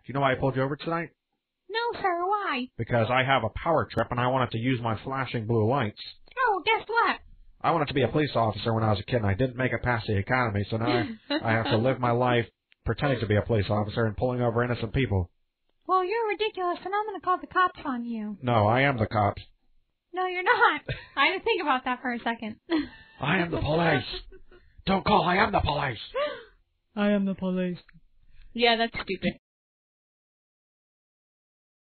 Do you know why I pulled you over tonight? No, sir, why? Because I have a power trip and I wanted to use my flashing blue lights. Oh, guess what? I wanted to be a police officer when I was a kid and I didn't make it past the academy, so now I have to live my life pretending to be a police officer and pulling over innocent people. Well, you're ridiculous, and I'm going to call the cops on you. No, I am the cops. No, you're not. I had to think about that for a second. I am the police. Don't call, I am the police. I am the police. Yeah, that's stupid.